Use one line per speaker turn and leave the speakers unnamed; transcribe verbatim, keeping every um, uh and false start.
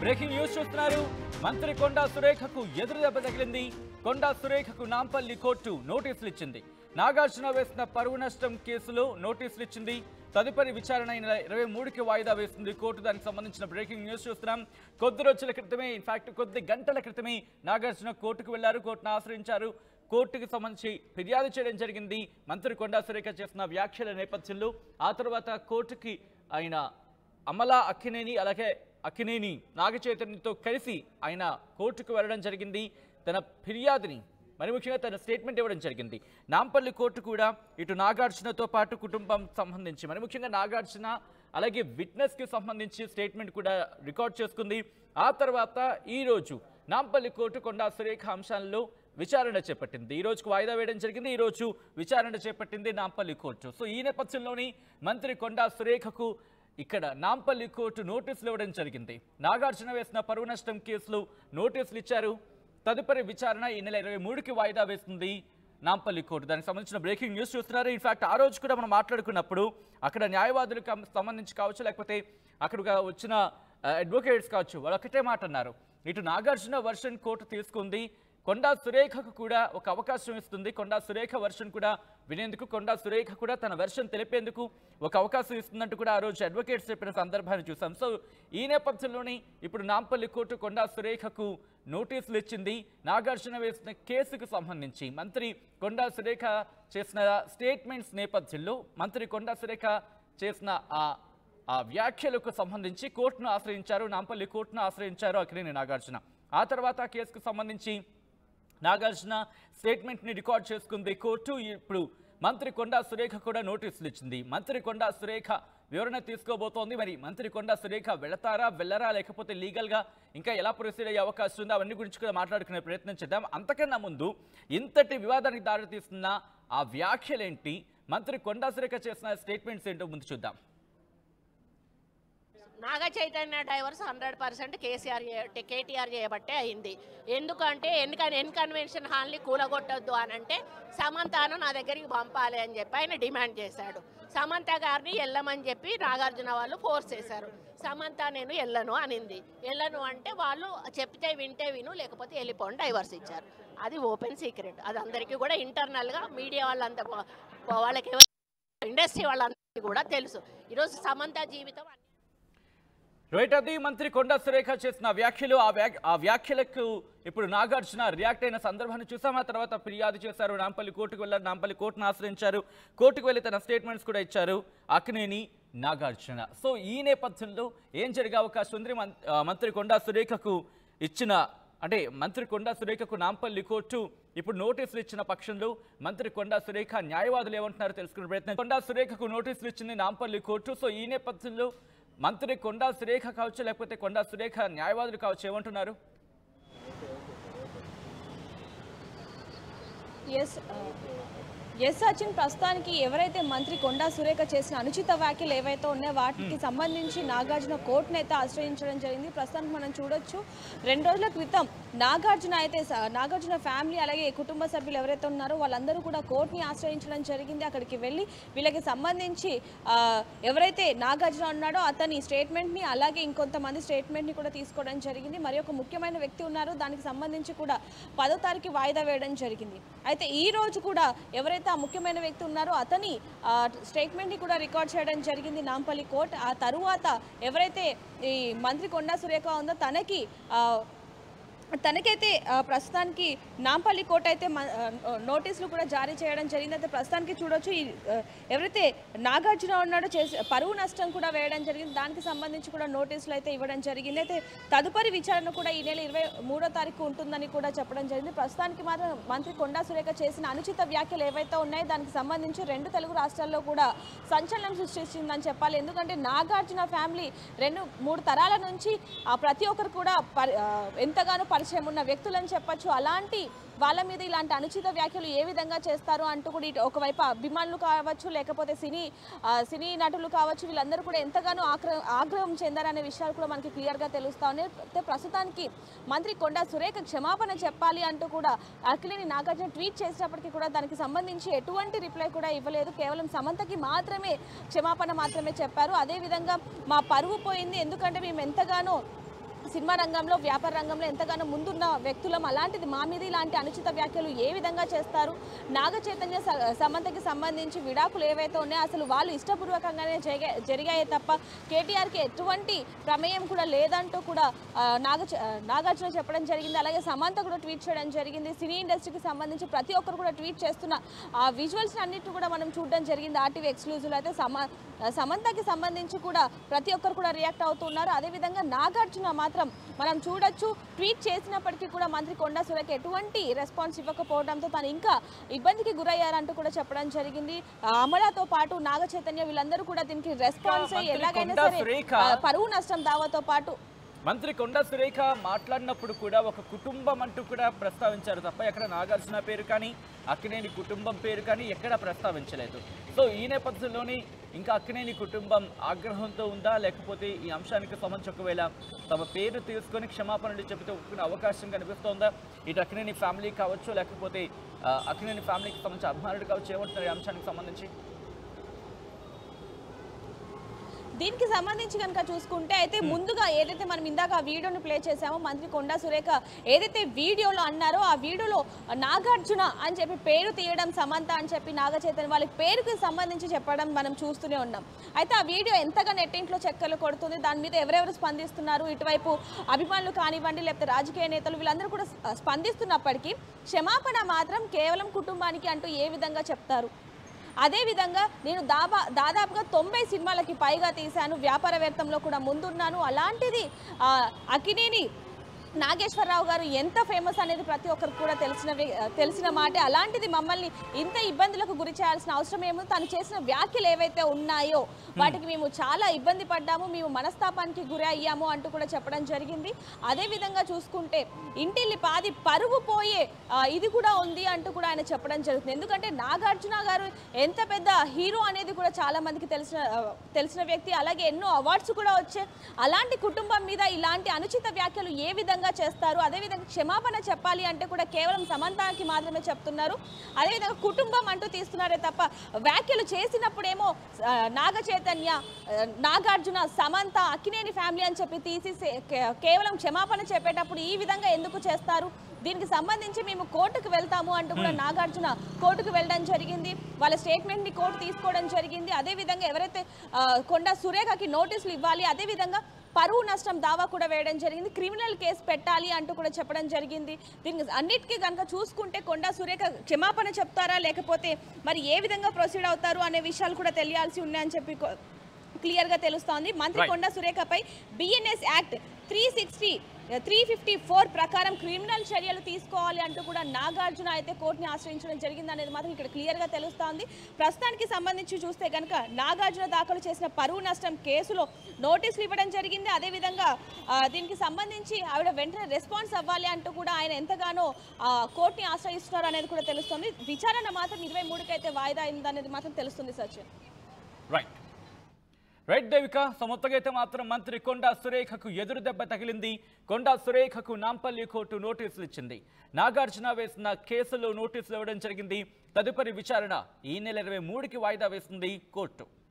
Breaking news చూస్తున్నారు. మంత్రి కొండా సురేఖకు ఎదురు దెబ్బ తగిలింది. కొండా సురేఖకు నాంపల్లి కోర్టు నోటీసులు ఇచ్చింది. నాగార్జున వేసిన పరువు నష్టం కేసులో నోటీసులు ఇచ్చింది. తదుపరి విచారణ ఇరవై మూడుకి వాయిదా వేస్తుంది కోర్టు. దానికి సంబంధించిన బ్రేకింగ్ న్యూస్ చూస్తున్నాం. కొద్ది రోజుల క్రితమే, ఇన్ఫాక్ట్ కొద్ది గంటల క్రితమే నాగార్జున కోర్టుకు వెళ్లారు, కోర్టును ఆశ్రయించారు. కోర్టుకు సంబంధించి ఫిర్యాదు చేయడం జరిగింది మంత్రి కొండా సురేఖ చేసిన వ్యాఖ్యల నేపథ్యంలో. ఆ తర్వాత కోర్టుకి ఆయన అమలా అక్కినేని అలాగే అక్కినేని నాగ చైతన్యతో కలిసి ఆయన కోర్టుకు వెళ్ళడం జరిగింది. తన ఫిర్యాదుని మరి ముఖ్యంగా తన స్టేట్మెంట్ ఇవ్వడం జరిగింది. నాంపల్లి కోర్టు కూడా ఇటు నాగార్జునతో పాటు కుటుంబం సంబంధించి మరి ముఖ్యంగా నాగార్జున అలాగే విట్నెస్కి సంబంధించి స్టేట్మెంట్ కూడా రికార్డ్ చేసుకుంది. ఆ తర్వాత ఈరోజు నాంపల్లి కోర్టు కొండా సురేఖ అంశాల్లో విచారణ చేపట్టింది. ఈ రోజుకు వాయిదా వేయడం జరిగింది. ఈ రోజు విచారణ చేపట్టింది నాంపల్లి కోర్టు. సో ఈ నేపథ్యంలోని మంత్రి కొండా సురేఖకు ఇక్కడ నాంపల్లి కోర్టు నోటీసులు ఇవ్వడం జరిగింది. నాగార్జున వేసిన పరువు నష్టం కేసులో నోటీసులు ఇచ్చారు. తదుపరి విచారణ ఈ నెల ఇరవై మూడుకి వాయిదా వేస్తుంది నాంపల్లి కోర్టు. దానికి సంబంధించిన బ్రేకింగ్ న్యూస్ చూస్తున్నారు. ఇన్ఫాక్ట్ ఆ రోజు కూడా మనం మాట్లాడుకున్నప్పుడు అక్కడ న్యాయవాదులకు సంబంధించి కావచ్చు, లేకపోతే అక్కడ వచ్చిన అడ్వకేట్స్ కావచ్చు, వాళ్ళు ఒకటే మాట అన్నారు. ఇటు నాగార్జున వర్షన్ కోర్టు తీసుకుంది, కొండా సురేఖకు కూడా ఒక అవకాశం ఇస్తుంది. కొండా సురేఖ వర్షన్ కూడా వినేందుకు, కొండా సురేఖ కూడా తన వెర్షన్ తెలిపేందుకు ఒక అవకాశం ఇస్తుందంటూ కూడా ఆ రోజు అడ్వకేట్స్ చెప్పిన సందర్భాన్ని చూసాం. సో ఈ నేపథ్యంలోనే ఇప్పుడు నాంపల్లి కోర్టు కొండా సురేఖకు నోటీసులు ఇచ్చింది. నాగార్జున వేసిన కేసుకు సంబంధించి మంత్రి కొండా సురేఖ చేసిన స్టేట్మెంట్స్ నేపథ్యంలో మంత్రి కొండా సురేఖ చేసిన ఆ ఆ వ్యాఖ్యలకు సంబంధించి కోర్టును ఆశ్రయించారు. నాంపల్లి కోర్టును ఆశ్రయించారు అక్కినేని నాగార్జున. ఆ తర్వాత ఆ కేసుకు సంబంధించి నాగార్జున స్టేట్మెంట్ని రికార్డ్ చేసుకుంది కోర్టు. ఇప్పుడు మంత్రి కొండా సురేఖ కూడా నోటీసులు ఇచ్చింది. మంత్రి కొండా సురేఖ వివరణ తీసుకోబోతోంది. మరి మంత్రి కొండా సురేఖ వెళతారా వెళ్ళరా, లేకపోతే లీగల్గా ఇంకా ఎలా ప్రొసీడ్ అయ్యే అవకాశం ఉందో అవన్నీ గురించి కూడా మాట్లాడుకునే ప్రయత్నం చేద్దాం. అంతకన్నా ముందు ఇంతటి వివాదానికి దారితీస్తున్న ఆ వ్యాఖ్యలేంటి, మంత్రి కొండా సురేఖ చేసిన స్టేట్మెంట్స్ ఏంటో ముందు చూద్దాం.
Naga Chaitanya divorce hundred percent KCR KTR చేయబట్టే అయింది. ఎందుకంటే ఎన్ ఎన్ కన్వెన్షన్ హాల్ని కూలగొట్టొద్దు అని అంటే సమంతను నా దగ్గరికి పంపాలి అని చెప్పి ఆయన డిమాండ్ చేశాడు. సమంత గారిని వెళ్ళమని చెప్పి నాగార్జున వాళ్ళు ఫోర్స్ చేశారు. సమంత నేను వెళ్ళను అనింది. వెళ్ళను అంటే వాళ్ళు చెప్తే వింటే విను, లేకపోతే వెళ్ళిపోండి డైవర్స్ ఇచ్చారు. అది ఓపెన్ సీక్రెట్. అది అందరికీ కూడా ఇంటర్నల్గా మీడియా వాళ్ళంతా వాళ్ళకి ఇండస్ట్రీ వాళ్ళందరికీ కూడా తెలుసు. ఈరోజు సమంత జీవితం
రైట్. అది మంత్రి కొండా సురేఖ చేసిన వ్యాఖ్యలు. ఆ వ్యా ఆ వ్యాఖ్యలకు ఇప్పుడు నాగార్జున రియాక్ట్ అయిన సందర్భాన్ని చూసాం. ఆ తర్వాత ఫిర్యాదు చేశారు, నాంపల్లి కోర్టుకు వెళ్ళారు, నాంపల్లి కోర్టును ఆశ్రయించారు. కోర్టుకు వెళ్ళి తన స్టేట్మెంట్స్ కూడా ఇచ్చారు అక్కినేని నాగార్జున. సో ఈ నేపథ్యంలో ఏం జరిగే అవకాశం ఉంది? మంత్రి కొండా సురేఖకు ఇచ్చిన అంటే మంత్రి కొండా సురేఖకు నాంపల్లి కోర్టు ఇప్పుడు నోటీసులు ఇచ్చిన పక్షంలో మంత్రి కొండా సురేఖ న్యాయవాదులు ఏమంటున్నారో తెలుసుకునే ప్రయత్నం. కొండా సురేఖకు నోటీసులు ఇచ్చింది నాంపల్లి కోర్టు. సో ఈ నేపథ్యంలో మంత్రి కొండా సురేఖ కావచ్చు, లేకపోతే కొండా సురేఖ న్యాయవాదులు కావచ్చు, ఏమంటున్నారు?
ఎస్ ఎస్ సచిన్, ప్రస్తుతానికి ఎవరైతే మంత్రి కొండా సురేఖ చేసిన అనుచిత వ్యాఖ్యలు ఏవైతే ఉన్నాయో వాటికి సంబంధించి నాగార్జున కోర్టును అయితే ఆశ్రయించడం జరిగింది. ప్రస్తుతానికి మనం చూడొచ్చు, రెండు రోజుల క్రితం నాగార్జున అయితే నాగార్జున ఫ్యామిలీ అలాగే కుటుంబ సభ్యులు ఎవరైతే ఉన్నారో వాళ్ళందరూ కూడా కోర్టుని ఆశ్రయించడం జరిగింది. అక్కడికి వెళ్ళి వీళ్ళకి సంబంధించి ఎవరైతే నాగార్జున ఉన్నాడో అతని స్టేట్మెంట్ని అలాగే ఇంకొంతమంది స్టేట్మెంట్ని కూడా తీసుకోవడం జరిగింది. మరి ఒక ముఖ్యమైన వ్యక్తి ఉన్నారు, దానికి సంబంధించి కూడా పదో తారీఖు వాయిదా వేయడం జరిగింది. అయితే ఈ రోజు కూడా ఎవరైతే ఆ ముఖ్యమైన వ్యక్తి ఉన్నారో అతని స్టేట్మెంట్ని కూడా రికార్డ్ చేయడం జరిగింది నాంపల్లి కోర్టు. ఆ తరువాత ఎవరైతే ఈ మంత్రి కొండా సురేఖ ఉందో తనకి తనకైతే ప్రస్తుతానికి నాంపల్లి కోర్టు అయితే నోటీసులు కూడా జారీ చేయడం జరిగింది. అయితే ప్రస్తుతానికి చూడొచ్చు, ఈ ఎవరైతే నాగార్జున ఉన్నాడో చేసి పరువు నష్టం కూడా వేయడం జరిగింది. దానికి సంబంధించి కూడా నోటీసులు అయితే ఇవ్వడం జరిగింది. అయితే తదుపరి విచారణ కూడా ఈ నెల ఇరవై మూడో తారీఖు ఉంటుందని కూడా చెప్పడం జరిగింది. ప్రస్తుతానికి మాత్రం మంత్రి కొండా సురేఖ చేసిన అనుచిత వ్యాఖ్యలు ఏవైతే ఉన్నాయో దానికి సంబంధించి రెండు తెలుగు రాష్ట్రాల్లో కూడా సంచలనం సృష్టించిందని చెప్పాలి. ఎందుకంటే నాగార్జున ఫ్యామిలీ రెండు మూడు తరాల నుంచి ప్రతి ఒక్కరు కూడా ఎంతగానో పరిచయం ఉన్న వ్యక్తులని చెప్పచ్చు. అలాంటి వాళ్ళ మీద ఇలాంటి అనుచిత వ్యాఖ్యలు ఏ విధంగా చేస్తారు అంటూ కూడా ఒకవైపు అభిమానులు కావచ్చు, లేకపోతే సినీ సినీ నటులు కావచ్చు, వీళ్ళందరూ కూడా ఎంతగానో ఆగ్రహం ఆగ్రహం చెందారనే విషయాలు కూడా మనకి క్లియర్గా తెలుస్తూ ఉన్నాయి. ప్రస్తుతానికి మంత్రి కొండా సురేఖ క్షమాపణ చెప్పాలి అంటూ కూడా అక్కినేని నాగార్జున ట్వీట్ చేసినప్పటికీ కూడా దానికి సంబంధించి ఎటువంటి రిప్లై కూడా ఇవ్వలేదు. కేవలం సమంతకి మాత్రమే క్షమాపణ మాత్రమే చెప్పారు. అదేవిధంగా మా పరువు పోయింది, ఎందుకంటే మేము ఎంతగానో సినిమా రంగంలో వ్యాపార రంగంలో ఎంతగానో ముందున్న వ్యక్తులం. అలాంటిది మా మీద ఇలాంటి అనుచిత వ్యాఖ్యలు ఏ విధంగా చేస్తారు? నాగ చైతన్య సమంతకి సంబంధించి విడాకులు ఏవైతే ఉన్నాయో అసలు వాళ్ళు ఇష్టపూర్వకంగానే జరిగాయే తప్ప కేటీఆర్కి ఎటువంటి ప్రమేయం కూడా లేదంటూ కూడా నాగ నాగార్జున చెప్పడం జరిగింది. అలాగే సమంత కూడా ట్వీట్ చేయడం జరిగింది. సినీ ఇండస్ట్రీకి సంబంధించి ప్రతి ఒక్కరు కూడా ట్వీట్ చేస్తున్న ఆ విజువల్స్ అన్నిటిని కూడా మనం చూడడం జరిగింది. ఆర్టీవీ ఎక్స్క్లూజివ్లో అయితే సమ సమంతకి సంబంధించి కూడా ప్రతి ఒక్కరు కూడా రియాక్ట్ అవుతున్నారు. అదేవిధంగా నాగార్జున మాత్రం మనం చూడొచ్చు ట్వీట్ చేసినప్పటికీ కూడా మంత్రి కొండా సురేఖ ఎటువంటి రెస్పాన్స్ ఇవ్వకపోవడంతో తను ఇంకా ఇబ్బందికి గురయ్యారంటూ కూడా చెప్పడం జరిగింది. అమలాతో పాటు నాగ చైతన్య వీళ్ళందరూ కూడా దీనికి రెస్పాన్స్ ఎలాగైనా సరే పరువు నష్టం దావాతో పాటు
మంత్రి కొండా సురేఖ మాట్లాడినప్పుడు కూడా ఒక కుటుంబం అంటూ కూడా ప్రస్తావించారు తప్ప ఎక్కడ నాగార్జున పేరు కానీ అక్కినేని కుటుంబం పేరు కానీ ఎక్కడా ప్రస్తావించలేదు. సో ఈ నేపథ్యంలోని ఇంకా అక్కినేని కుటుంబం ఆగ్రహంతో ఉందా, లేకపోతే ఈ అంశానికి సంబంధించి ఒకవేళ తమ పేరు తీసుకొని క్షమాపణలు చెబితే ఒప్పుకునే అవకాశం కనిపిస్తోందా? ఇటు అక్కినేని ఫ్యామిలీ కావచ్చు, లేకపోతే అక్కినేని ఫ్యామిలీకి సంబంధించి అభిమానులు కావచ్చు, ఏమంటున్నారు ఈ అంశానికి సంబంధించి?
దీనికి సంబంధించి కనుక చూసుకుంటే అయితే ముందుగా ఏదైతే మనం ఇందాక ఆ వీడియోని ప్లే చేసామో మంత్రి కొండా సురేఖ ఏదైతే వీడియోలో అన్నారో ఆ వీడియోలో నాగార్జున అని చెప్పి పేరు తీయడం, సమంత అని చెప్పి నాగ చైతన్య వాళ్ళ పేరుకి సంబంధించి చెప్పడం మనం చూస్తూనే ఉన్నాం. అయితే ఆ వీడియో ఎంతగా నెట్టింట్లో చక్కర్లు కొడుతుంది, దాని మీద ఎవరెవరు స్పందిస్తున్నారు, ఇటువైపు అభిమానులు కానివ్వండి లేకపోతే రాజకీయ నేతలు వీళ్ళందరూ కూడా స్పందిస్తున్నప్పటికీ క్షమాపణ మాత్రం కేవలం కుటుంబానికి అంటూ ఏ విధంగా చెప్తారు? అదేవిధంగా నేను దాబా దాదాపుగా తొంభై సినిమాలకి పైగా తీశాను, వ్యాపారవేత్తంలో కూడా ముందున్నాను. అలాంటిది అక్కినేని నాగేశ్వరరావు గారు ఎంత ఫేమస్ అనేది ప్రతి ఒక్కరికి కూడా తెలిసిన తెలిసిన మాట. అలాంటిది మమ్మల్ని ఇంత ఇబ్బందులకు గురి చేయాల్సిన అవసరం ఏమో, తను చేసిన వ్యాఖ్యలు ఏవైతే ఉన్నాయో వాటికి మేము చాలా ఇబ్బంది పడ్డాము, మేము మనస్తాపానికి గురి అయ్యాము అంటూ కూడా చెప్పడం జరిగింది. అదేవిధంగా చూసుకుంటే ఇంటిల్లి పాది పరువు పోయే ఇది కూడా ఉంది అంటూ కూడా ఆయన చెప్పడం జరుగుతుంది. ఎందుకంటే నాగార్జున గారు ఎంత పెద్ద హీరో అనేది కూడా చాలా మందికి తెలిసిన తెలిసిన వ్యక్తి. అలాగే ఎన్నో అవార్డ్స్ కూడా వచ్చాయి. అలాంటి కుటుంబం మీద ఇలాంటి అనుచిత వ్యాఖ్యలు ఏ విధంగా చేస్తారు? అదేవిధంగా క్షమాపణ చెప్పాలి అంటే కూడా కేవలం సమంతకి మాత్రమే చెప్తున్నారు. అదేవిధంగా కుటుంబం అంటూ తీస్తున్నారే తప్ప వ్యాఖ్యలు చేసినప్పుడేమో నాగ చైతన్య, నాగార్జున, సమంత, అక్కినేని ఫ్యామిలీ అని చెప్పి తీసి కేవలం క్షమాపణ చెప్పేటప్పుడు ఈ విధంగా ఎందుకు చేస్తారు? దీనికి సంబంధించి మేము కోర్టుకు వెళ్తాము అంటూ కూడా నాగార్జున కోర్టుకు వెళ్ళడం జరిగింది. వాళ్ళ స్టేట్మెంట్ని కోర్టు తీసుకోవడం జరిగింది. అదేవిధంగా ఎవరైతే కొండా సురేఖకి నోటీసులు ఇవ్వాలి, అదేవిధంగా పరువు నష్టం దావా కూడా వేయడం జరిగింది, క్రిమినల్ కేసు పెట్టాలి అంటూ కూడా చెప్పడం జరిగింది. దీనికి అన్నిటికీ కనుక చూసుకుంటే కొండా సురేఖ క్షమాపణ చెప్తారా లేకపోతే మరి ఏ విధంగా ప్రొసీడ్ అవుతారు అనే విషయాలు కూడా తెలియాల్సి ఉన్నాయని చెప్పి క్లియర్గా తెలుస్తోంది. మంత్రి కొండా సురేఖపై BNS act three sixty three fifty four ప్రకారం క్రిమినల్ చర్యలు తీసుకోవాలి అంటూ కూడా నాగార్జున అయితే కోర్టుని ఆశ్రయించడం జరిగింది అనేది మాత్రం ఇక్కడ క్లియర్గా తెలుస్తోంది. ప్రస్తుతానికి సంబంధించి చూస్తే కనుక నాగార్జున దాఖలు చేసిన పరువు నష్టం కేసులో నోటీసులు ఇవ్వడం జరిగింది. అదేవిధంగా దీనికి సంబంధించి ఆవిడ వెంటనే రెస్పాన్స్ అవ్వాలి అంటూ కూడా ఆయన ఎంతగానో కోర్టుని ఆశ్రయిస్తున్నారు అనేది కూడా తెలుస్తుంది. విచారణ మాత్రం ఇరవై మూడుకి అయితే వాయిదా అయింది అనేది మాత్రం తెలుస్తుంది. Sachin
right right Devika. So మొత్తంగా అయితే మాత్రం మంత్రి కొండా సురేఖకు ఎదురు దెబ్బ తగిలింది. కొండా సురేఖకు నాంపల్లి కోర్టు నోటీసులు ఇచ్చింది. నాగార్జున వేసిన కేసులో నోటీసులు ఇవ్వడం జరిగింది. తదుపరి విచారణ ఈ నెల ఇరవై మూడుకి వాయిదా వేసింది కోర్టు.